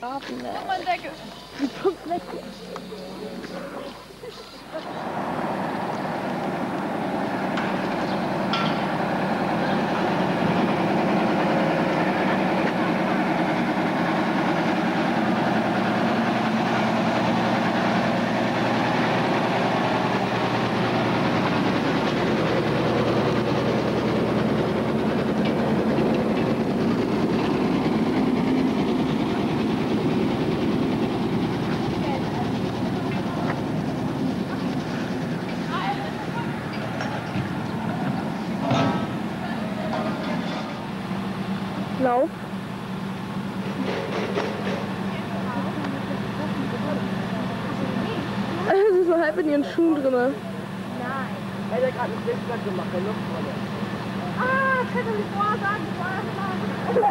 Guck mal, Decke. Die komplett. Lauf. Sie ist so halb in ihren Schuhen drin. Nein. Weil er gerade einen Testblatt gemacht, der Luftrolle. Ah, ich hätte mich vorher sagen sollen.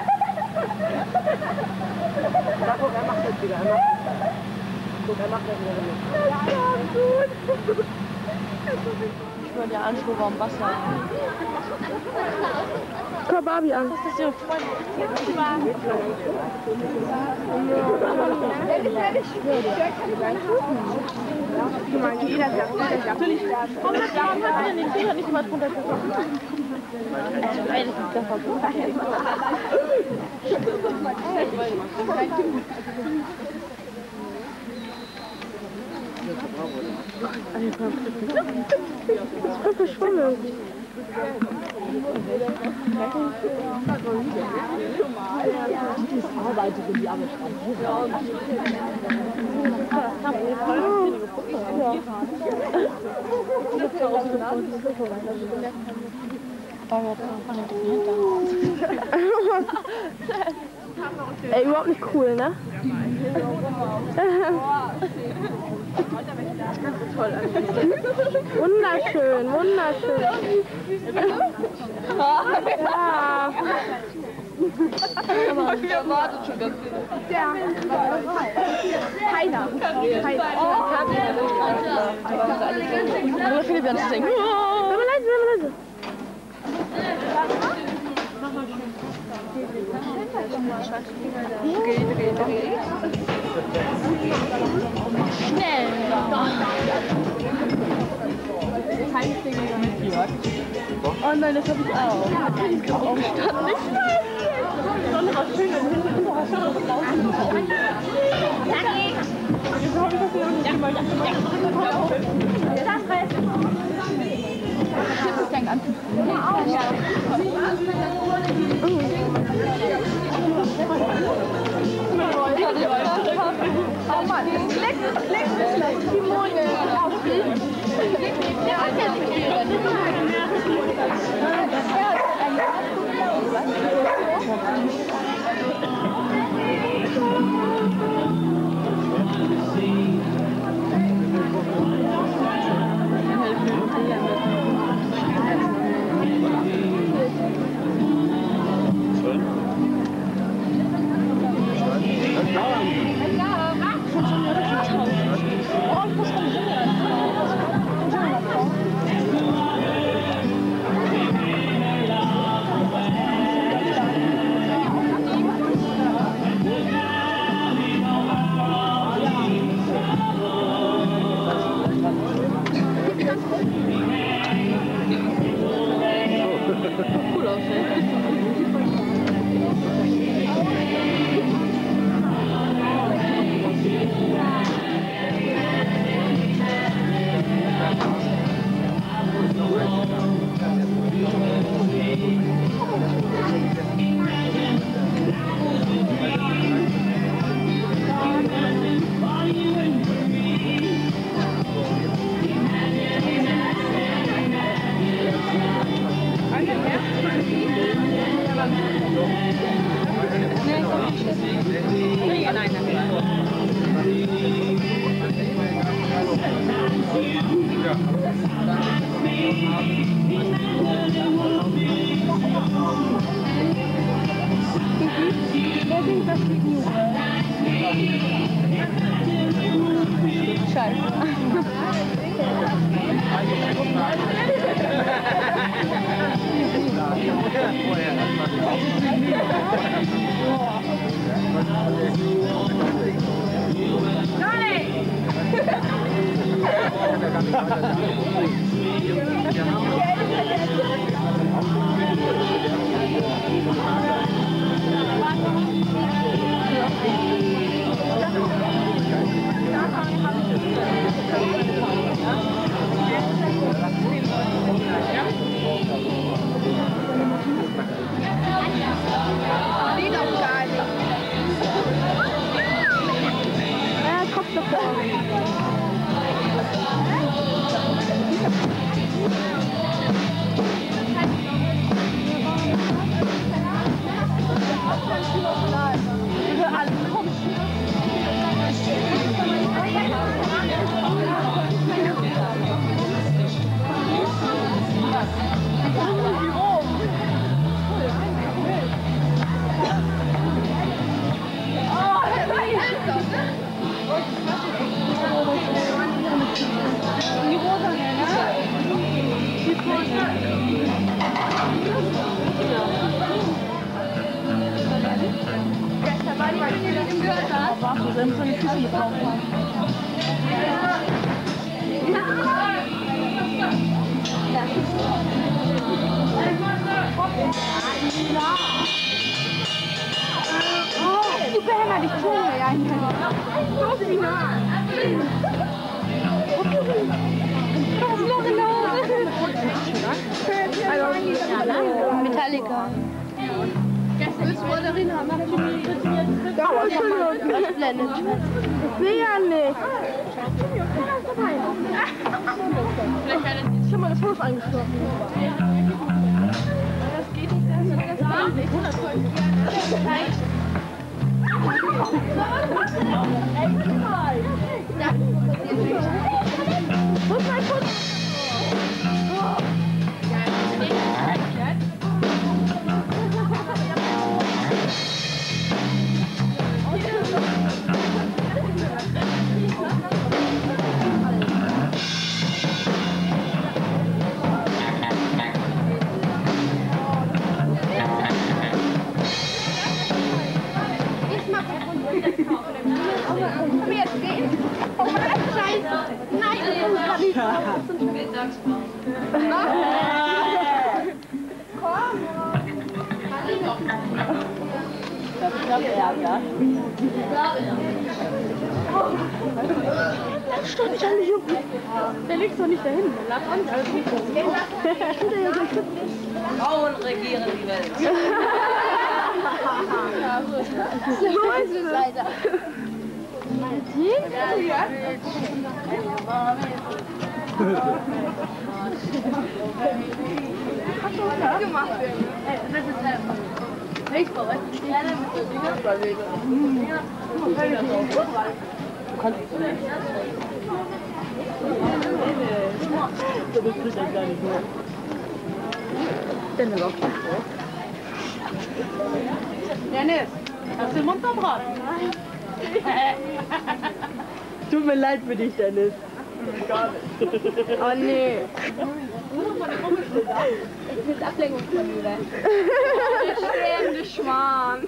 Ja, guck, er macht das wieder. Er macht das. Guck, er macht das wieder. Ja, gut. Ich würde ja anschauen, warum Wasser. Guck Barbie an. Das ist ihre Freundin. Guck mal, jeder sagt natürlich. Warum hat sie den Finger nicht mal drunter gekommen? Also, ey, das ist der Verbot. Das ist voll verschwommen. Die ist Arbeiterin, die arme Schrank. Ey, überhaupt nicht cool, ne? Wunderschön, wunderschön. Ja. Wir erwarten schon ganz viel. Ja. Keiner. Aber Philipp wird uns denken. Sei mal leise, sei mal leise. Schnell. Oh nein, das habe ich auch. Ich kann auch statt nicht. Sonne war schön, wenn hinten war schon noch laufen. Wieso habe ich das hier nicht gemacht? Das ist dein ganzes. Oh Mann, leck die Monde. Der hat ja nicht mehr. Cool aussehen. Scheiße. Warte, wir müssen die Füße mit drauf haben. Du behältst dich zu mir, ja. So final. Metallica. Willst du Mandarinen haben? Ich will ja nicht. Ich hab mal das Haus eingeschlossen. Das geht nicht, das geht nicht. Wo ist mein Putz? Stimmt, ich habe mich hier. Der liegt doch nicht dahin. Lass an, alles gut. Frauen regieren die Welt. So ist es. Leider. Gemacht. Das ist Baseball, weißt du? Ja, das ist Du kannst es nicht. Das ist ja gar nicht mehr. Dann ist auch Dennis, hast du den Mund verbrannt? Tut mir leid für dich, Dennis. Gar nicht. Oh nee. Ich will Ablenkung von dir. Der schwärmende Schwan.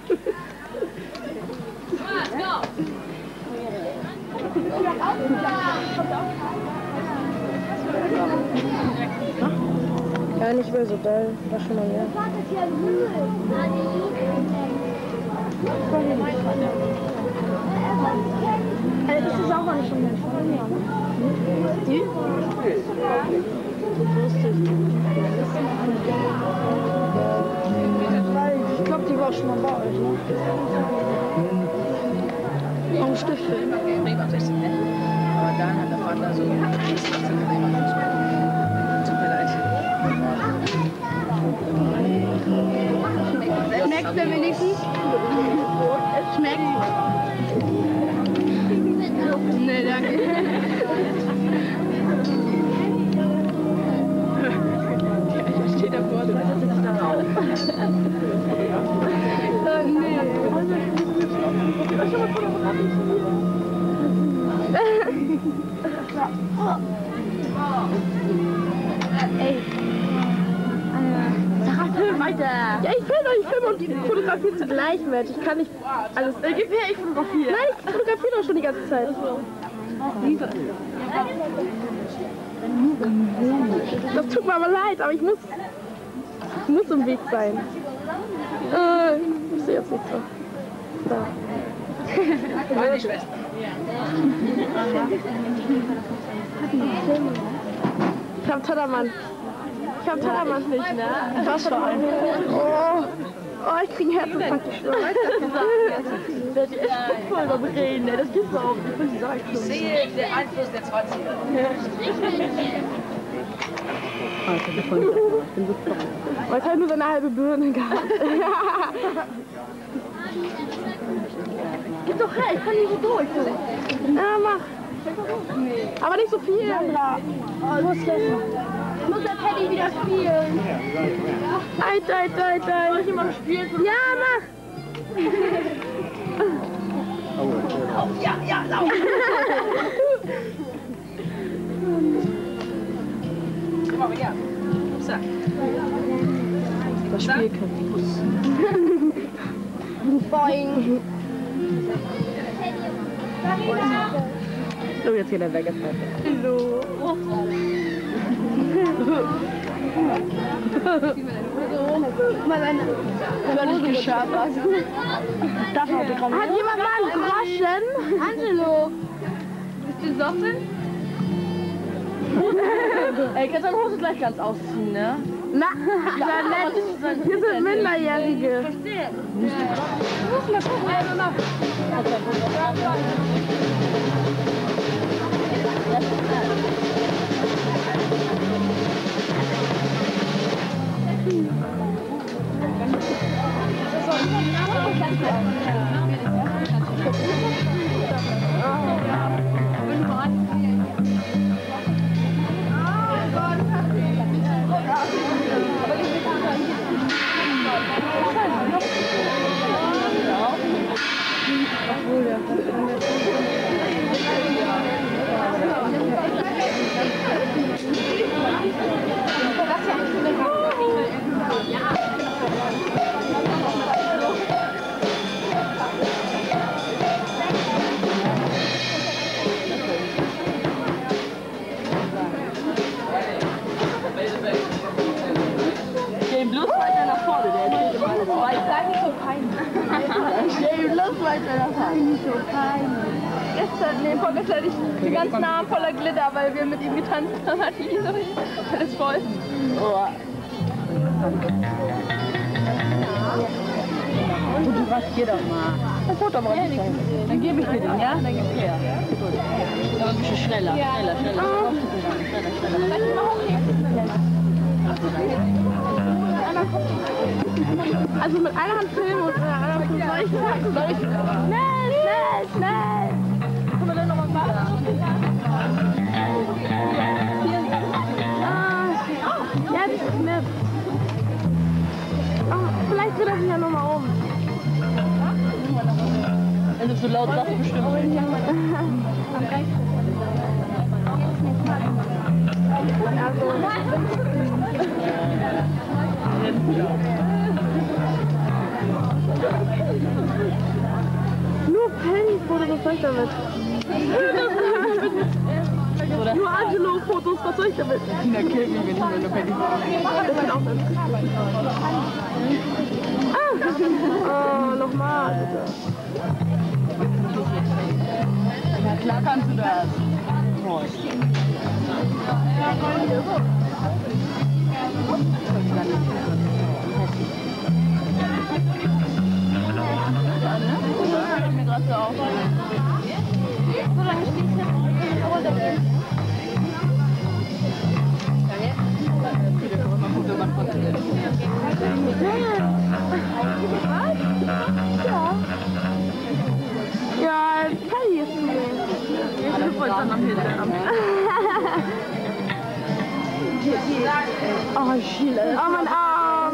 Ja, nicht mehr so doll. War schon mal mehr. Das ist auch nicht schon Mensch. Die? Ich glaube, die war schon mal bei euch, ne? Auch ein Stift. Aber dann hat der Vater so tut mir leid. Schmeckt der wenigstens? Es schmeckt. Nee, danke. Ich stehe davor, du weißt, dass ich da rauf. Nee. Ey. Sarah, film weiter. Ja, ich filme und fotografiere zugleich mit. Ich kann nicht alles. Gib her, ich fotografiere. Nein, ich fotografiere doch schon die ganze Zeit. Das tut mir aber leid, aber ich muss im Weg sein. Ich sehe jetzt nicht so. Da. Meine Schwester. Ich hab Tellermann. Ich hab Tellermann nicht, ne? Was für ein? Oh, ich krieg einen Herzinfarkt. Der hat die echt voll beim Reden, ne? Das gibt's auch. Ich will sagen. Ich sehe den Einfluss der 20er. Aber ich habe nur so eine halbe Birne gehabt. Gib doch her, ich kann nicht so durch. Ja, mach. Aber nicht so viel. Muss der Paddy wieder spielen? Soll ich immer spielen? Ja, mach. Ja, lauf! Guck mal, ja. Upsa. Das Spiel kann. Boing. So, jetzt geht er weg. Hallo. Mal eine völlig geschafft. Darf man bekommen? Hat jemand mal einen Groschen? Angelo. Bist du besoffen? Ey, kannst deine Hose gleich ganz ausziehen, ne? Na, Janette, hier sind Minderjährige. Verstehe. Bloß weiter nach vorne, der erzählt immer alles weiter. Sei nicht so peinlich. Stell bloß weiter nach vorne. Nicht so peinlich. Vorgestern hatte ich den ganzen Arm voller Glitter, weil wir mit ihm getanzt haben. Hatte ich so alles voll. Oh. Und du was, geh doch mal. Das Foto mal nicht. Dann gebe ich dir den, ja? Dann gib her. Gut. Aber ein bisschen schneller. Schneller. Schneller. Also mit einer Hand filmen und mit der anderen Hand soll ich schnell. Können wir dann nochmal machen? Ja, das ist nett. Oh, vielleicht dreht er sich ja nochmal um. Wenn du so laut sagst, bestimmt. Nur Penny-Fotos, was soll ich damit? Nur Angelo-Fotos, was soll ich damit? Tina killt mich, wenn ich nur Penny-Fotos. Das wird auch nett. Oh, nochmal, bitte. Ja, klar kannst du das. Moin. Mir gerade so auf. So lange stehe ich jetzt runtergehen. Ja, Kelly ist zu sehen. Ich wollte dann am Hintergrund. Oh, Schiele. Oh, mein Arm.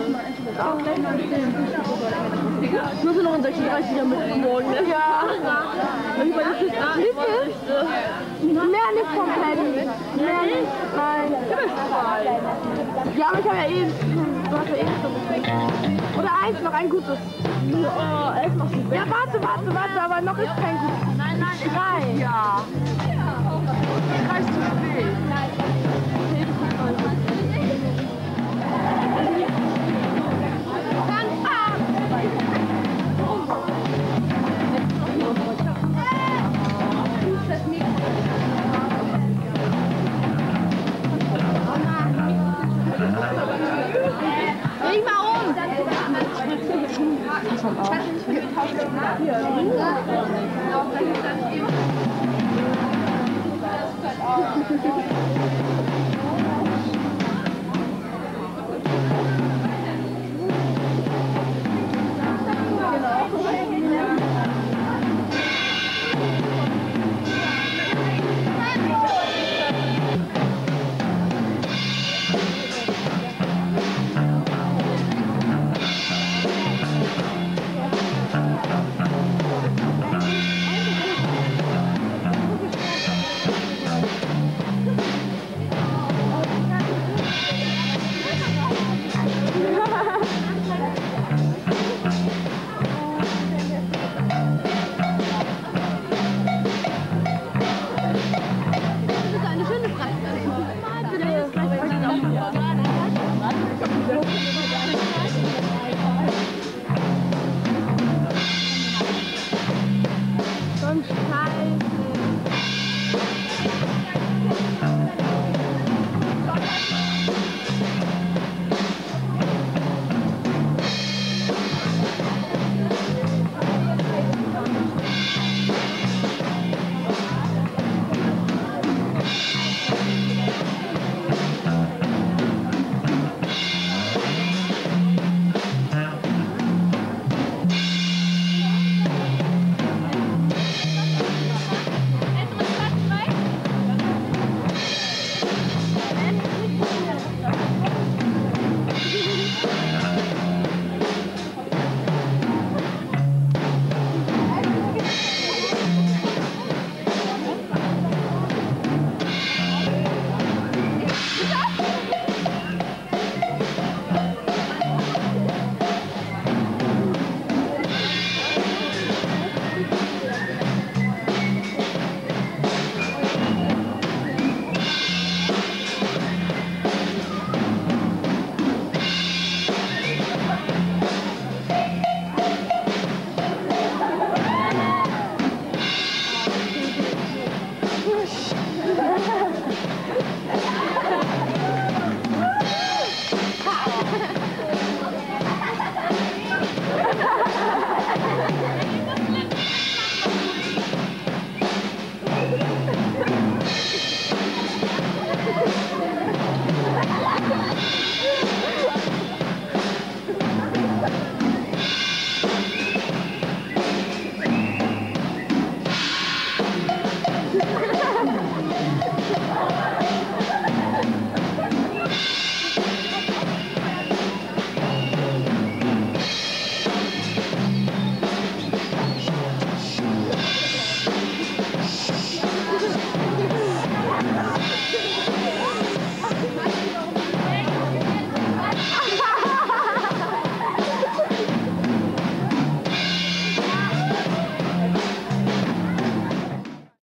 Ich muss noch in 36er mit morgen, ne? Ja. Wie viel? Mehr nicht vom Penny. Mehr nicht? Nein. Ja, aber ich habe ja eh... Du hast ja eh schon bestimmt. Oder eins, noch ein gutes. Oh, elf machst du. Ja, warte, aber noch ist kein gutes. Nein, drei. Ja. Drei ist zu spät. Dreh mal um! Pass auf.